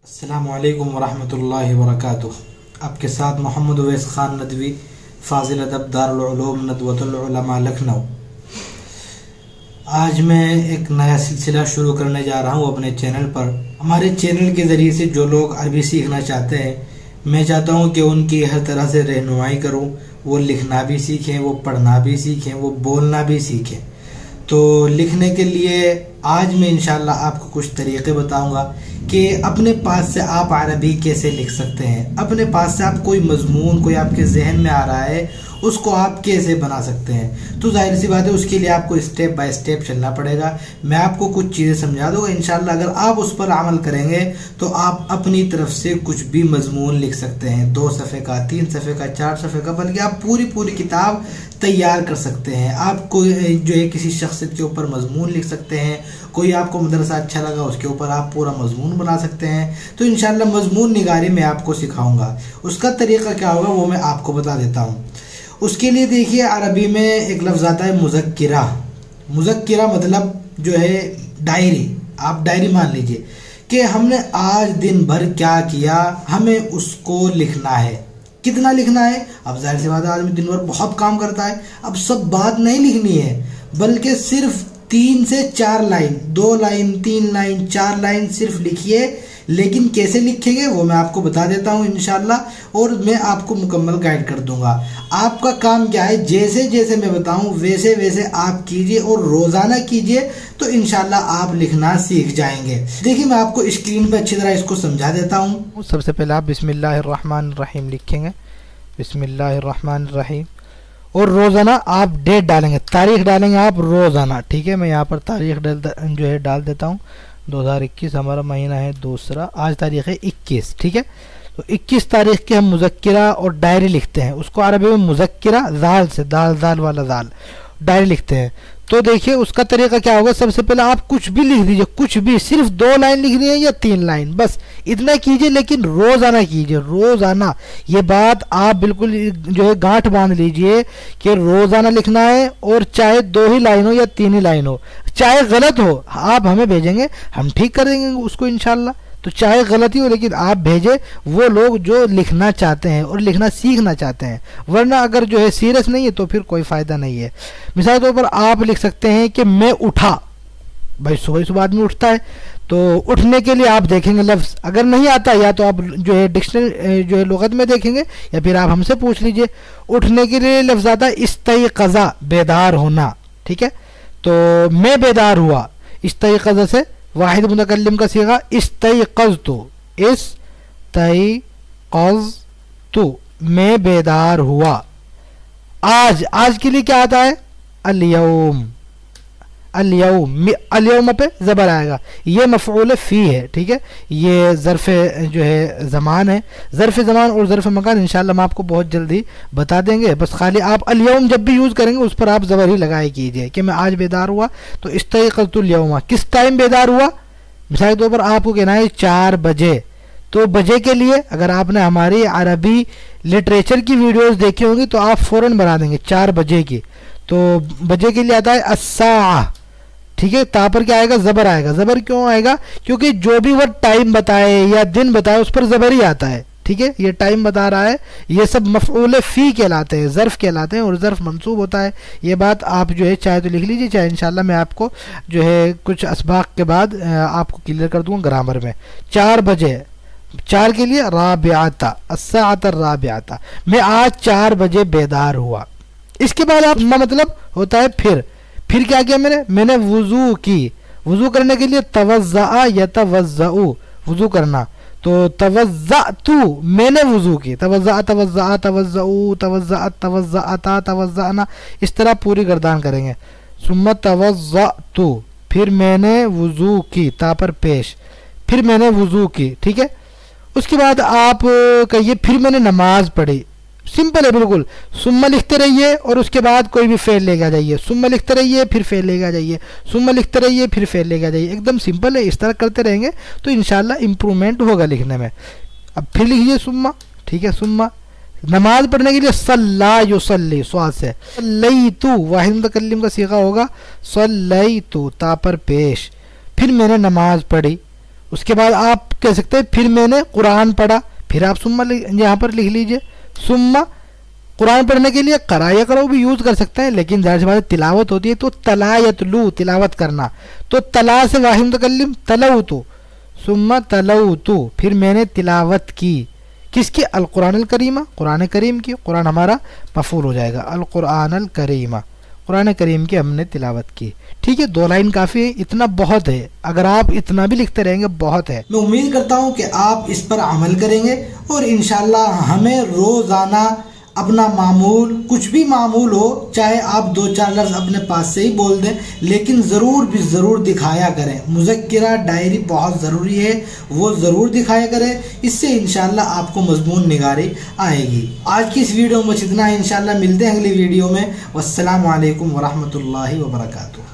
अस्सलामुअलैकुम वरहमतुल्लाहि वबरकातुह। आपके साथ मोहम्मद उवैस खान नदवी, फाजिल अदब दारुल उलूम नदवतुल उलमा लखनऊ। आज मैं एक नया सिलसिला शुरू करने जा रहा हूँ अपने चैनल पर। हमारे चैनल के ज़रिए से जो लोग अरबी सीखना चाहते हैं, मैं चाहता हूँ कि उनकी हर तरह से रहनुमाई करूँ। वो लिखना भी सीखें, वो पढ़ना भी सीखें, वो बोलना भी सीखें। तो लिखने के लिए आज मैं इंशाल्लाह आपको कुछ तरीक़े बताऊंगा कि अपने पास से आप अरबी कैसे लिख सकते हैं। अपने पास से आप कोई मजमून कोई आपके जहन में आ रहा है, उसको आप कैसे बना सकते हैं। तो जाहिर सी बात है, उसके लिए आपको स्टेप बाय स्टेप चलना पड़ेगा। मैं आपको कुछ चीज़ें समझा दूंगा इंशाल्लाह। अगर आप उस पर अमल करेंगे तो आप अपनी तरफ से कुछ भी मजमून लिख सकते हैं। 2 सफ़े का, 3 सफ़े का, 4 सफ़े का, बल्कि आप पूरी किताब तैयार कर सकते हैं। आप कोई जो है किसी शख्सियत के ऊपर मजमून लिख सकते हैं। कोई आपको मदरसा अच्छा लगा, उसके ऊपर आप पूरा मजमून बना सकते हैं। तो इंशाल्लाह मजमून निगारी मैं आपको सिखाऊंगा। उसका तरीका क्या होगा वो मैं आपको बता देता हूँ। उसके लिए देखिए, अरबी में एक लफ्ज़ आता है मुज़क्किरा। मुज़क्किरा मतलब जो है डायरी। आप डायरी मान लीजिए कि हमने आज दिन भर क्या किया, हमें उसको लिखना है। कितना लिखना है? अब जाहिर सी बात है, आदमी दिन भर बहुत काम करता है। अब सब बात नहीं लिखनी है, बल्कि सिर्फ 3 से 4 लाइन, 2 लाइन, 3 लाइन, 4 लाइन सिर्फ लिखिए। लेकिन कैसे लिखेंगे वो मैं आपको बता देता हूँ इंशाल्लाह, और मैं आपको मुकम्मल गाइड कर दूंगा। आपका काम क्या है, जैसे जैसे मैं बताऊँ वैसे वैसे आप कीजिए और रोज़ाना कीजिए, तो इंशाल्लाह आप लिखना सीख जाएंगे। देखिए, मैं आपको स्क्रीन पर अच्छी तरह इसको समझा देता हूँ। सबसे पहले आप बिस्मिल्लाहिर्रहमानिर्रहीम लिखेंगे, बिस्मिल्लाहिर्रहमानिर्रहीम, और रोज़ाना आप डेट डालेंगे, तारीख डालेंगे आप रोज़ाना। ठीक है, मैं यहाँ पर तारीख डाल देता हूँ। 2021 हमारा महीना है दूसरा, आज तारीख है 21। ठीक है, तो 21 तारीख के हम मुज़क्किरा और डायरी लिखते हैं। उसको अरबी में मुज़क्किरा, जाल से, दाल वाला जाल, डायरी लिखते हैं। तो देखिए उसका तरीका क्या होगा। सबसे पहले आप कुछ भी लिख दीजिए, कुछ भी, सिर्फ 2 लाइन लिखनी है या 3 लाइन, बस इतना कीजिए। लेकिन रोज़ाना कीजिए, रोज़ाना। ये बात आप बिल्कुल जो है गांठ बांध लीजिए कि रोज़ाना लिखना है, और चाहे 2 ही लाइन हो या 3 ही लाइन हो, चाहे गलत हो आप हमें भेजेंगे, हम ठीक कर देंगे उसको इंशाल्लाह। तो चाहे गलती हो, लेकिन आप भेजे वो लोग जो लिखना चाहते हैं और लिखना सीखना चाहते हैं। वरना अगर जो है सीरियस नहीं है तो फिर कोई फ़ायदा नहीं है। मिसाल के तौर पर आप लिख सकते हैं कि मैं उठा। भाई सुबह आदमी उठता है, तो उठने के लिए आप देखेंगे लफ्ज़, अगर नहीं आता या तो आप जो है डिक्शनरी जो है लुगत में देखेंगे, या फिर आप हमसे पूछ लीजिए। उठने के लिए लफ्ज़ आता है इस्तयक़ज़ा, बेदार होना। ठीक है, तो मैं बेदार हुआ। इस्तयक़ज़ा से वाहिद मुतकल्लिम का सीगा इस्तयक़ज़तु, इस्तयक़ज़तु, मैं बेदार हुआ। आज के लिए क्या आता है? अल-यौम। अल-यौम पे ज़बर आएगा, ये मफ़ऊल फ़ी है। ठीक है, ये ज़र्फ़ जो है ज़मान है। ज़र्फ़ ज़मान और ज़र्फ़ मकान इंशाल्लाह हम आपको बहुत जल्दी बता देंगे। बस खाली आप अल-यौम जब भी यूज़ करेंगे उस पर आप ज़बर ही लगाए कीजिए कि मैं आज बेदार हुआ। तो इस्तयक़ज़तुल यौमा, किस टाइम बेदार हुआ? मिसाल के तौर पर आपको कहना है 4 बजे। तो बजे के लिए अगर आपने हमारी अरबी लिटरेचर की वीडियोज़ देखी होंगी तो आप फ़ौरन बना देंगे 4 बजे की। तो बजे के लिए आता है अस्सा। ठीक है, ता पर क्या आएगा? ज़बर आएगा। ज़बर क्यों आएगा? क्योंकि जो भी वो टाइम बताए या दिन बताए उस पर ज़बर ही आता है। ठीक है, ये टाइम बता रहा है, ये सब मफ़ऊल फ़ी कहलाते हैं, ज़र्फ़ कहलाते हैं, और ज़र्फ़ मंसूब होता है। ये बात आप जो है चाहे तो लिख लीजिए, चाहे इंशाल्लाह मैं आपको जो है कुछ असबाक के बाद आपको क्लियर कर दूँगा ग्रामर में। 4 बजे, 4 के लिए राबिआता, अस्साअत राबिआता, मैं आज 4 बजे बेदार हुआ। इसके बाद आप मतलब होता है फिर क्या किया मैंने वुज़ू की। वुज़ू करने के लिए तवज़्ज़अ यतवज़्ज़उ, वुज़ू करना। तो तवज़्ज़अतु, मैंने वुज़ू की। तवज़्ज़अ, तवज़्ज़अ, तवज़्ज़उ, तवज़्ज़अत, तवज़्ज़अता, तवज़्ज़अना, इस तरह पूरी गर्दान करेंगे। सुम्मा तवज़्ज़अतु, फिर मैंने वुज़ू की, ता पर पेश, फिर मैंने वुज़ू की। ठीक है, उसके बाद आप कहिए फिर मैंने नमाज पढ़ी। सिंपल है बिल्कुल। सुम्मा लिखते रहिए और उसके बाद कोई भी फेल लेके आ जाइए। सुम्मा लिखते रहिए फिर फेल लेके आ जाइए, सुम्मा लिखते रहिए फिर फेल लेके आ जाइए। एकदम सिंपल है, इस तरह करते रहेंगे तो इंशाल्लाह इम्प्रूवमेंट होगा लिखने में। अब फिर लिखिए सुम्मा। ठीक है, सुम्मा नमाज पढ़ने के लिए सल्ला युसल्ली, स्वाद से, सल्लैतु वाहिद मुतकल्लिम का सीगा होगा, सल्लैतु ता पर पेश, फिर मैंने नमाज पढ़ी। उसके बाद आप कह सकते हैं फिर मैंने कुरान पढ़ा, फिर आप सुम्मा यहाँ पर लिख लीजिए। सुम्मा कुरान पढ़ने के लिए करा या करो भी यूज़ कर सकते हैं, लेकिन ज़ाहिर सी बात है तिलावत होती है तो तला यतलू तिलावत करना, तो तला से वाहिद मुतकल्लिम तलऊ तो, सुम्मा तलऊ तो फिर मैंने तिलावत की किसकी? अल कुरान अल करीमा, कुरान करीम की। कुरान हमारा मफूल हो जाएगा अल कुरान अल करीमा, कुरान करीम की हमने तिलावत की। ठीक है, 2 लाइन काफ़ी है, इतना बहुत है, अगर आप इतना भी लिखते रहेंगे बहुत है। मैं उम्मीद करता हूँ कि आप इस पर अमल करेंगे और इंशाल्लाह हमें रोज़ाना अपना मामूल, कुछ भी मामूल हो, चाहे आप 2-4 लफ्ज़ अपने पास से ही बोल दें, लेकिन ज़रूर दिखाया करें। मुज़क्किरा डायरी बहुत ज़रूरी है, वो ज़रूर दिखाया करें, इससे इंशाल्लाह आपको मज़मून निगारी आएगी। आज की इस वीडियो में बस इतना है, इंशाल्लाह मिलते हैं अगली वीडियो में। वस्सलामु अलैकुम वरहमतुल्लाहि वबरकातुहू।